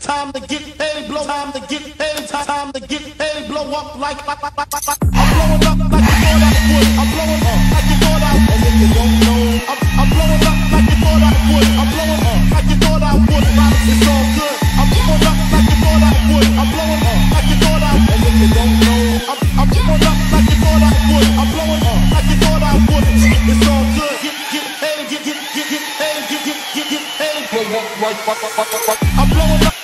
time to get paid, blow, time to get paid, time to get paid, blow up like I'm blowing up like you thought I would. I'm blowing up like you thought I would. And if you don't know, I'm blowing up like you thought I would. I'm blowing up like you thought I would. It's all good. I'm blowing up like you thought I would. I'm blowing up like you thought I would. And if you don't know, I'm blowing up like you thought I would. I'm blowing up like you thought I would. It's all good. Get paid, get paid, get paid, blow up like I'm blowing up.